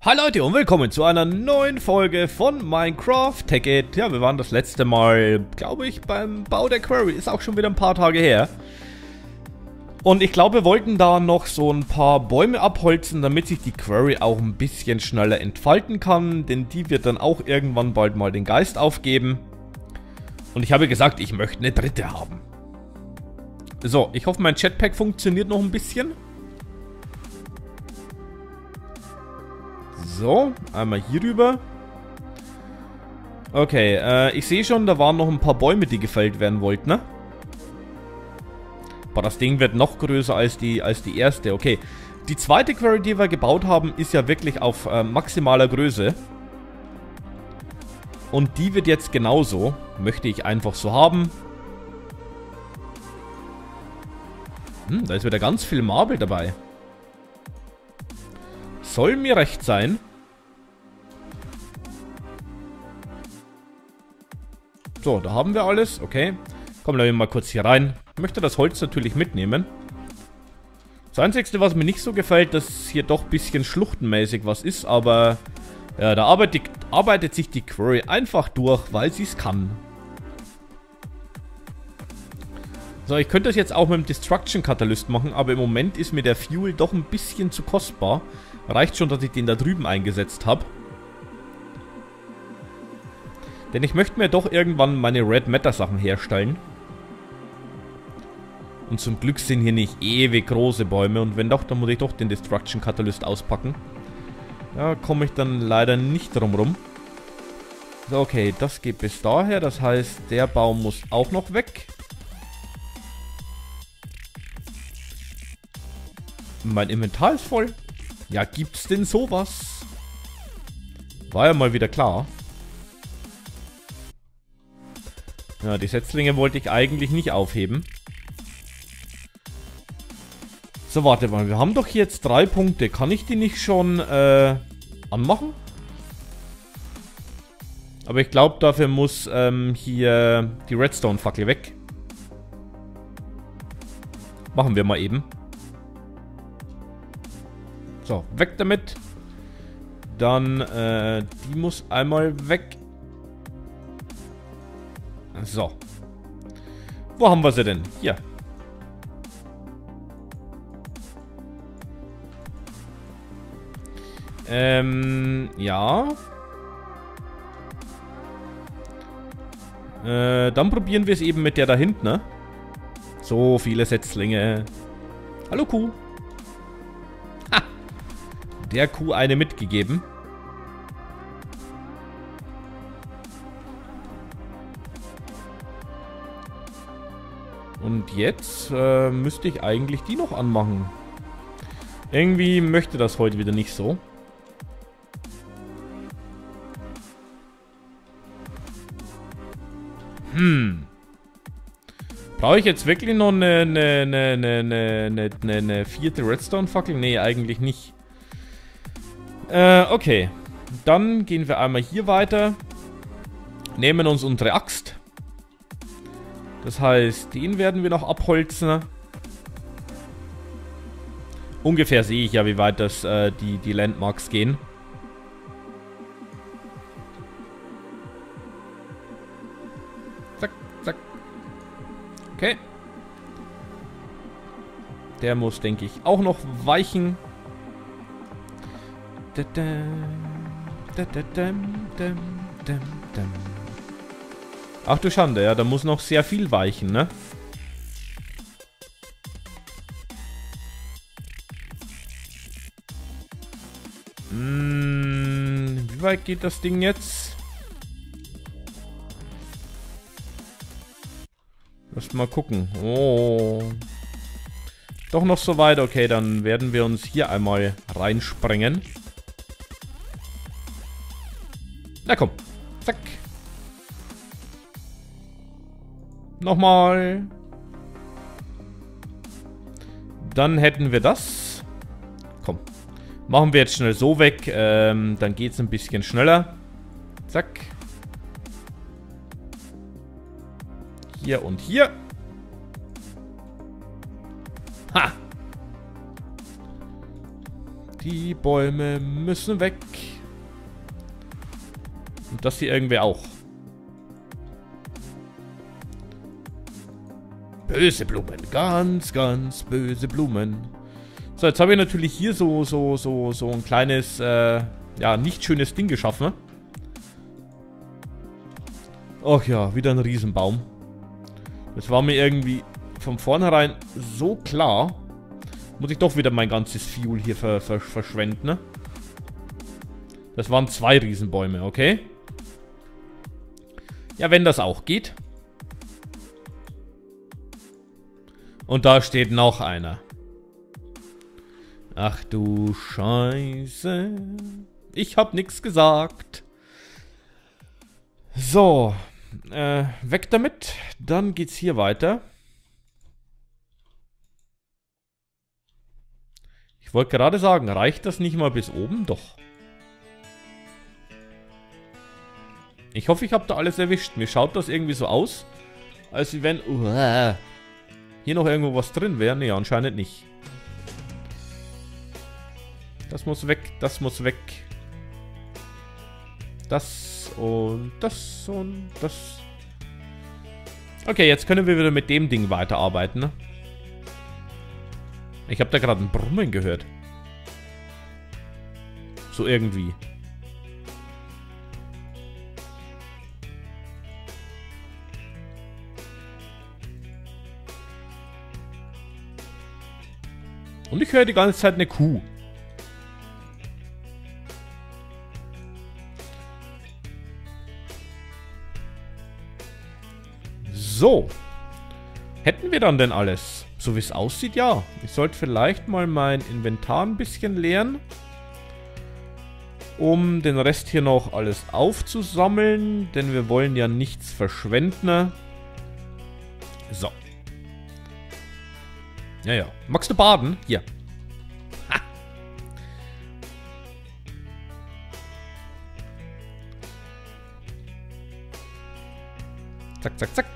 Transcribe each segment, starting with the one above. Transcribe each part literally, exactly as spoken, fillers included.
Hallo Leute und willkommen zu einer neuen Folge von Minecraft Tekkit. Ja, wir waren das letzte Mal, glaube ich, beim Bau der Quarry. Ist auch schon wieder ein paar Tage her. Und ich glaube, wir wollten da noch so ein paar Bäume abholzen, damit sich die Quarry auch ein bisschen schneller entfalten kann. Denn die wird dann auch irgendwann bald mal den Geist aufgeben. Und ich habe gesagt, ich möchte eine dritte haben. So, ich hoffe, mein Jetpack funktioniert noch ein bisschen. So, einmal hier rüber. Okay, äh, ich sehe schon, da waren noch ein paar Bäume, die gefällt werden wollten, ne? Aber das Ding wird noch größer als die, als die erste. Okay, die zweite Quarry, die wir gebaut haben, ist ja wirklich auf äh, maximaler Größe. Und die wird jetzt genauso. Möchte ich einfach so haben. Hm, da ist wieder ganz viel Marble dabei. Soll mir recht sein. So, da haben wir alles. Okay. Kommen wir mal kurz hier rein. Ich möchte das Holz natürlich mitnehmen. Das Einzige, was mir nicht so gefällt, dass hier doch ein bisschen schluchtenmäßig was ist, aber ja, da arbeitet, arbeitet sich die Quarry einfach durch, weil sie es kann. So, ich könnte das jetzt auch mit dem Destruction Catalyst machen, aber im Moment ist mir der Fuel doch ein bisschen zu kostbar. Reicht schon, dass ich den da drüben eingesetzt habe. Denn ich möchte mir doch irgendwann meine Red Matter Sachen herstellen. Und zum Glück sind hier nicht ewig große Bäume. Und wenn doch, dann muss ich doch den Destruction Catalyst auspacken. Da komme ich dann leider nicht drum rum. So, okay, das geht bis daher. Das heißt, der Baum muss auch noch weg. Mein Inventar ist voll. Ja, gibt's denn sowas? War ja mal wieder klar. Ja, die Setzlinge wollte ich eigentlich nicht aufheben. So, warte mal. Wir haben doch jetzt drei Punkte. Kann ich die nicht schon äh, anmachen? Aber ich glaube, dafür muss ähm, hier die Redstone-Fackel weg. Machen wir mal eben. So, weg damit. Dann, äh, die muss einmal weg. So. Wo haben wir sie denn? Hier. Ähm, ja. Äh, dann probieren wir es eben mit der da hinten, ne? So viele Setzlinge. Hallo Kuh. Der Kuh eine mitgegeben. Und jetzt äh, müsste ich eigentlich die noch anmachen. Irgendwie möchte das heute wieder nicht so. Hm. Brauche ich jetzt wirklich noch eine, eine, eine, eine, eine, eine, eine vierte Redstone-Fackel? Nee, eigentlich nicht. Äh, okay. Dann gehen wir einmal hier weiter. Nehmen uns unsere Axt. Das heißt, den werden wir noch abholzen. Ungefähr sehe ich ja, wie weit das, äh, die, die Landmarks gehen. Zack, zack. Okay. Der muss, denke ich, auch noch weichen. Ach du Schande, ja, da muss noch sehr viel weichen, ne? Hm, wie weit geht das Ding jetzt? Lass mal gucken. Oh. Doch noch so weit. Okay, dann werden wir uns hier einmal reinsprengen. Na komm. Zack. Nochmal. Dann hätten wir das. Komm. Machen wir jetzt schnell so weg. Ähm, dann geht es ein bisschen schneller. Zack. Hier und hier. Ha. Die Bäume müssen weg. Und das hier irgendwie auch. Böse Blumen. Ganz, ganz böse Blumen. So, jetzt habe ich natürlich hier so, so, so, so ein kleines, äh, ja, nicht schönes Ding geschaffen. Ach ja, wieder ein Riesenbaum. Das war mir irgendwie von vornherein so klar. Muss ich doch wieder mein ganzes Fuel hier ver ver verschwenden, ne? Das waren zwei Riesenbäume, okay? Ja, wenn das auch geht. Und da steht noch einer. Ach du Scheiße. Ich hab nichts gesagt. So. Äh, weg damit. Dann geht's hier weiter. Ich wollte gerade sagen, reicht das nicht mal bis oben? Doch. Ich hoffe, ich habe da alles erwischt. Mir schaut das irgendwie so aus, als wenn uh, hier noch irgendwo was drin wäre. Nee, anscheinend nicht. Das muss weg, das muss weg. Das und das und das. Okay, jetzt können wir wieder mit dem Ding weiterarbeiten, ne? Ich habe da gerade ein Brummen gehört. So irgendwie. Und ich höre die ganze Zeit eine Kuh. So. Hätten wir dann denn alles? So wie es aussieht, ja. Ich sollte vielleicht mal mein Inventar ein bisschen leeren. Um den Rest hier noch alles aufzusammeln. Denn wir wollen ja nichts verschwenden. So. Ja, ja. Magst du baden? Hier. Ha. Zack, zack, zack.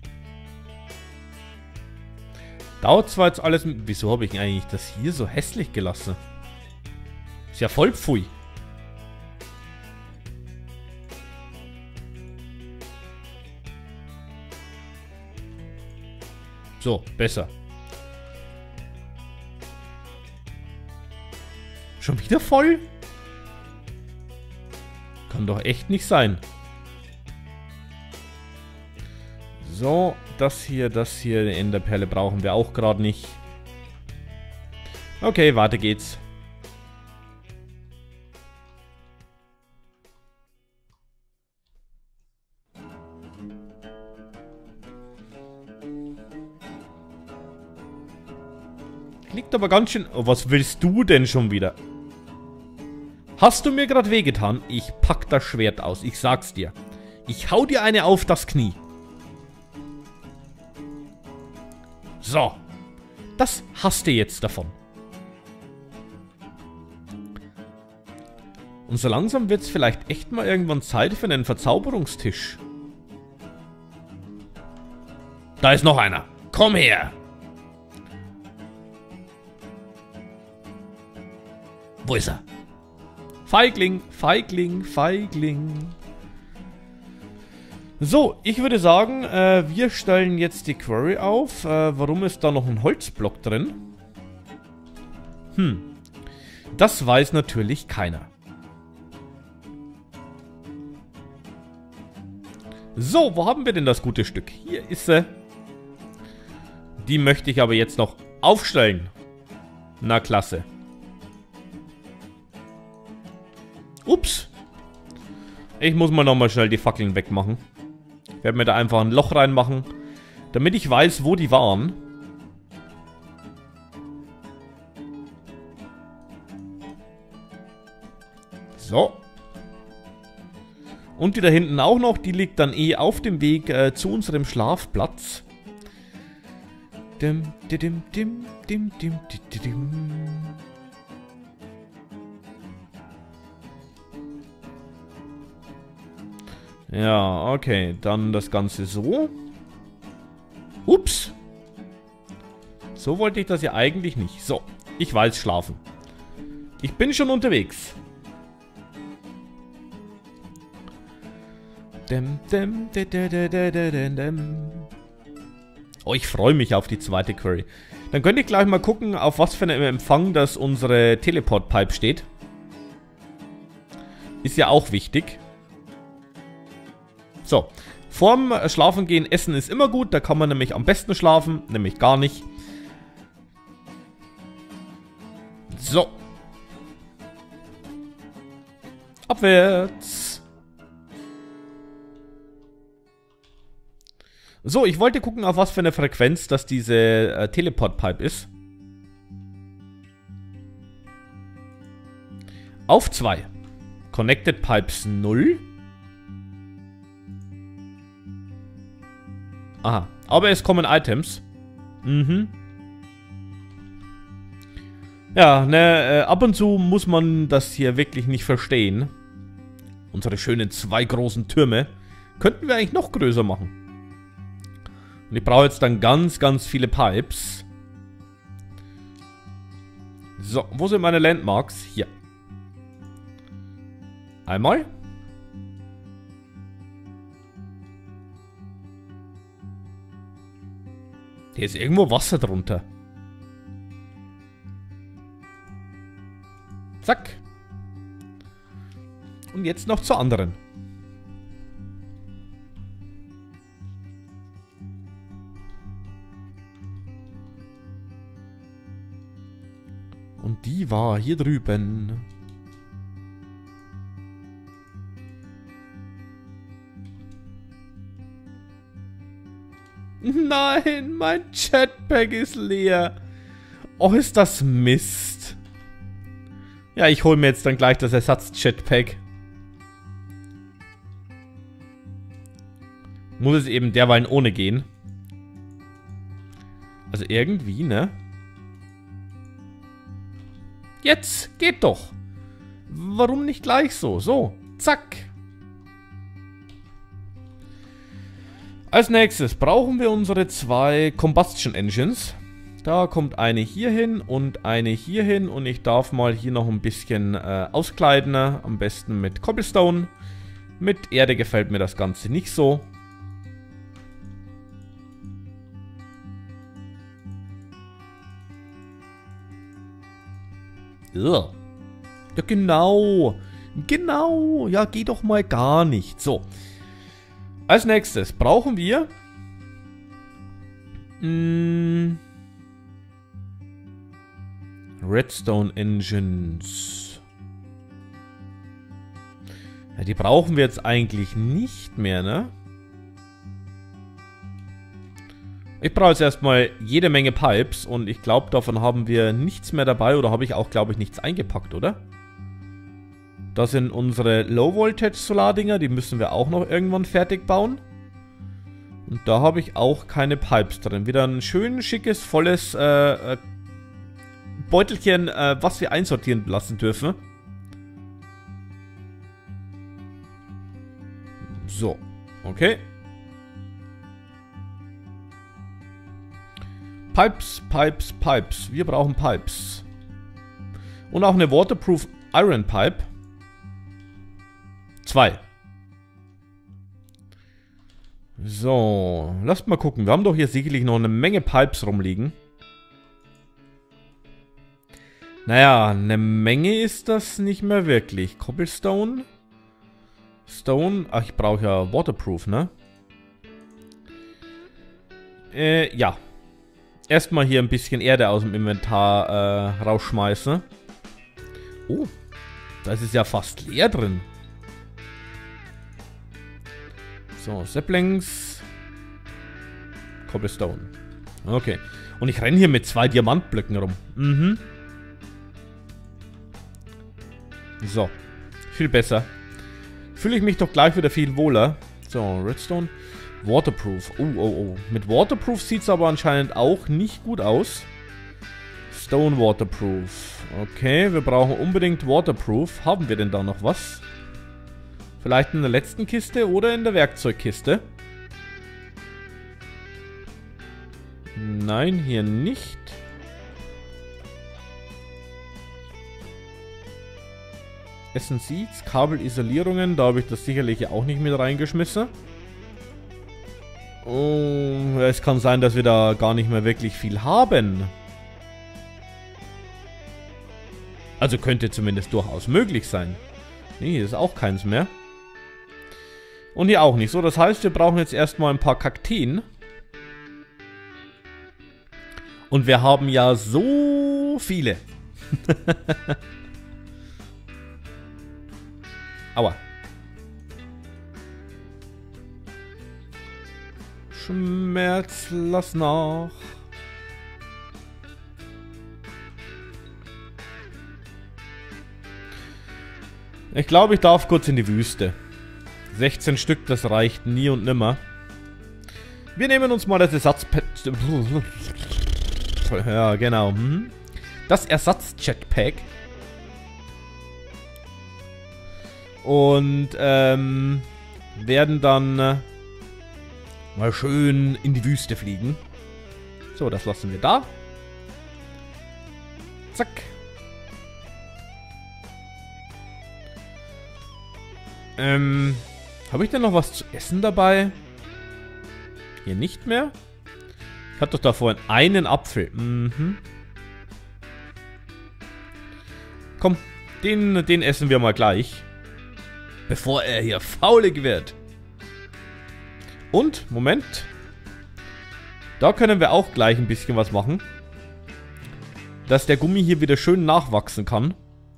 Dauert zwar jetzt alles... Wieso habe ich eigentlich das hier so hässlich gelassen? Ist ja voll pfui. So, besser. Schon wieder voll? Kann doch echt nicht sein. So, das hier, das hier, eine Enderperle brauchen wir auch gerade nicht. Okay, weiter geht's. Liegt aber ganz schön... Oh, was willst du denn schon wieder? Hast du mir gerade wehgetan? Ich pack das Schwert aus, ich sag's dir. Ich hau dir eine auf das Knie. So. Das hast du jetzt davon. Und so langsam wird's vielleicht echt mal irgendwann Zeit für einen Verzauberungstisch. Da ist noch einer. Komm her. Wo ist er? Feigling, Feigling, Feigling. So, ich würde sagen, äh, wir stellen jetzt die Quarry auf. Äh, warum ist da noch ein Holzblock drin? Hm. Das weiß natürlich keiner. So, wo haben wir denn das gute Stück? Hier ist sie. Die möchte ich aber jetzt noch aufstellen. Na, klasse. Ups. Ich muss mal nochmal schnell die Fackeln wegmachen. Ich werde mir da einfach ein Loch reinmachen, damit ich weiß, wo die waren. So. Und die da hinten auch noch, die liegt dann eh auf dem Weg äh, zu unserem Schlafplatz. Dim, dim, dim, dim, dim, dim, dim. Ja, okay. Dann das Ganze so. Ups. So wollte ich das ja eigentlich nicht. So, ich weiß schlafen. Ich bin schon unterwegs. Dem, dem, de, de, de, de, de, dem. Oh, ich freue mich auf die zweite Query. Dann könnt ihr gleich mal gucken, auf was für einem Empfang das unsere Teleport-Pipe steht. Ist ja auch wichtig. So. Vorm Schlafengehen essen ist immer gut. Da kann man nämlich am besten schlafen. Nämlich gar nicht. So. Abwärts. So, ich wollte gucken, auf was für eine Frequenz das diese äh, Teleport-Pipe ist. Auf zwei. Connected Pipes null. Aha. Aber es kommen Items. Mhm. Ja, ne, äh, ab und zu muss man das hier wirklich nicht verstehen. Unsere schönen zwei großen Türme könnten wir eigentlich noch größer machen. Und ich brauche jetzt dann ganz, ganz viele Pipes. So, wo sind meine Landmarks? Hier. Einmal. Hier ist irgendwo Wasser drunter. Zack. Und jetzt noch zur anderen. Und die war hier drüben. Nein, mein Jetpack ist leer. Oh, ist das Mist. Ja, ich hole mir jetzt dann gleich das Ersatz-Jetpack. Muss es eben derweil ohne gehen. Also irgendwie, ne? Jetzt, geht doch. Warum nicht gleich so? So, zack. Als nächstes brauchen wir unsere zwei Combustion Engines. Da kommt eine hier hin und eine hier hin. Und ich darf mal hier noch ein bisschen äh, auskleiden. Am besten mit Cobblestone. Mit Erde gefällt mir das Ganze nicht so. Ja, genau. Genau. Ja, geht doch mal gar nicht. So. Als nächstes brauchen wir mh, Redstone Engines. Ja, die brauchen wir jetzt eigentlich nicht mehr, ne? Ich brauche jetzt erstmal jede Menge Pipes und ich glaube, davon haben wir nichts mehr dabei oder habe ich auch, glaube ich, nichts eingepackt, oder? Das sind unsere Low-Voltage-Solardinger, die müssen wir auch noch irgendwann fertig bauen. Und da habe ich auch keine Pipes drin. Wieder ein schön schickes, volles äh, äh, Beutelchen, äh, was wir einsortieren lassen dürfen. So, okay. Pipes, Pipes, Pipes. Wir brauchen Pipes. Und auch eine Waterproof Iron Pipe. Zwei. So, lasst mal gucken. Wir haben doch hier sicherlich noch eine Menge Pipes rumliegen. Naja, eine Menge ist das nicht mehr wirklich. Cobblestone. Stone. Ach, ich brauche ja Waterproof, ne? Äh, ja. Erstmal hier ein bisschen Erde aus dem Inventar äh, rausschmeißen. Oh, da ist es ja fast leer drin. So, Saplings. Cobblestone. Okay. Und ich renne hier mit zwei Diamantblöcken rum. Mhm. So. Viel besser. Fühle ich mich doch gleich wieder viel wohler. So, Redstone. Waterproof. Oh, oh, oh. Mit Waterproof sieht es aber anscheinend auch nicht gut aus. Stone Waterproof. Okay, wir brauchen unbedingt Waterproof. Haben wir denn da noch was? Vielleicht in der letzten Kiste oder in der Werkzeugkiste. Nein, hier nicht. Essen Seeds, Kabelisolierungen, da habe ich das sicherlich auch nicht mit reingeschmissen. Oh, es kann sein, dass wir da gar nicht mehr wirklich viel haben. Also könnte zumindest durchaus möglich sein. Nee, hier ist auch keins mehr. Und hier auch nicht. So, das heißt, wir brauchen jetzt erstmal ein paar Kakteen. Und wir haben ja so viele. Aua. Schmerz, lass nach. Ich glaube, ich darf kurz in die Wüste. sechzehn Stück, das reicht nie und nimmer. Wir nehmen uns mal das Ersatzpad... Ja, genau. Das Ersatz-Jetpack. Und, ähm... werden dann... Äh, mal schön in die Wüste fliegen. So, das lassen wir da. Zack. Ähm... Habe ich denn noch was zu essen dabei? Hier nicht mehr? Ich hatte doch da vorhin einen Apfel. Mhm. Komm, den, den essen wir mal gleich. Bevor er hier faulig wird. Und, Moment. Da können wir auch gleich ein bisschen was machen. Dass der Gummi hier wieder schön nachwachsen kann.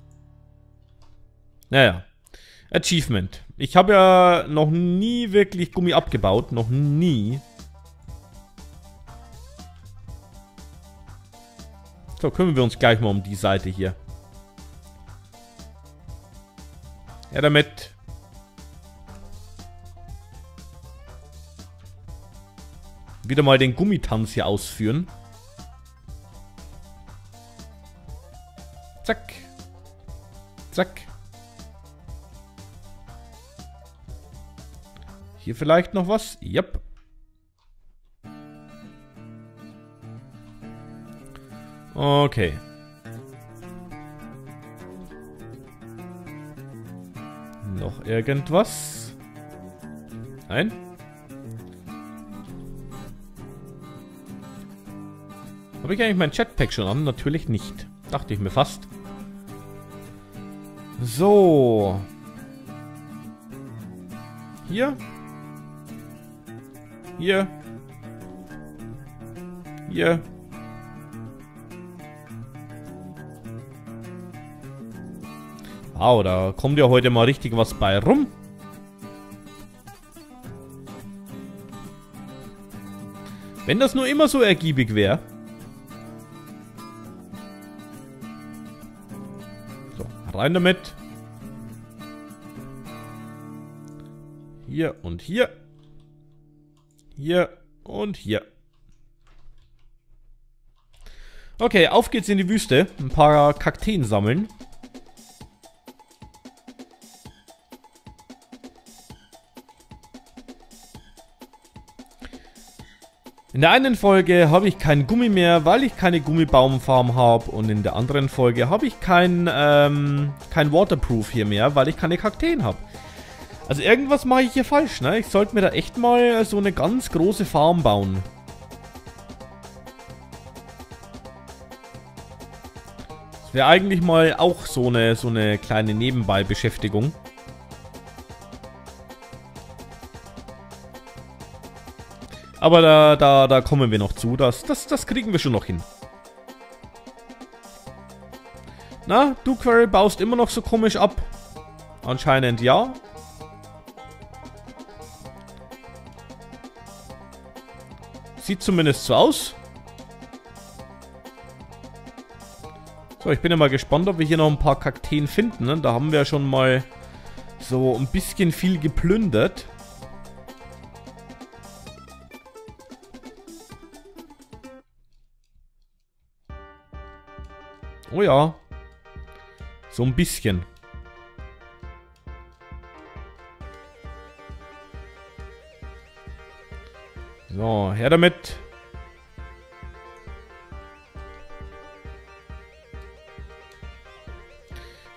Naja. Achievement. Ich habe ja noch nie wirklich Gummi abgebaut. Noch nie. So, kümmern wir uns gleich mal um die Seite hier. Ja, damit. Wieder mal den Gummitanz hier ausführen. Zack. Zack. Hier vielleicht noch was? Yep. Okay. Noch irgendwas? Nein? Habe ich eigentlich mein Jetpack schon an? Natürlich nicht. Dachte ich mir fast. So. Hier. Hier. Hier. Wow, da kommt ja heute mal richtig was bei rum. Wenn das nur immer so ergiebig wäre. So, rein damit. Hier und hier. Hier und hier. Okay, auf geht's in die Wüste. Ein paar Kakteen sammeln. In der einen Folge habe ich kein Gummi mehr, weil ich keine Gummibaumfarm habe. Und in der anderen Folge habe ich kein, ähm, kein Waterproof hier mehr, weil ich keine Kakteen habe. Also irgendwas mache ich hier falsch, ne? Ich sollte mir da echt mal so eine ganz große Farm bauen. Das wäre eigentlich mal auch so eine, so eine kleine Nebenbei-Beschäftigung. Aber da, da, da kommen wir noch zu. Das, das, das kriegen wir schon noch hin. Na, du Quarry baust immer noch so komisch ab. Anscheinend ja. Sieht zumindest so aus. So, ich bin ja mal gespannt, ob wir hier noch ein paar Kakteen finden. Ne? Da haben wir ja schon mal so ein bisschen viel geplündert. Oh ja. So ein bisschen. So, her damit.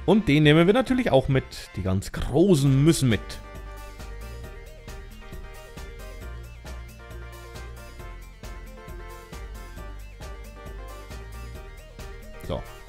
Und den nehmen wir natürlich auch mit. Die ganz großen müssen mit. So,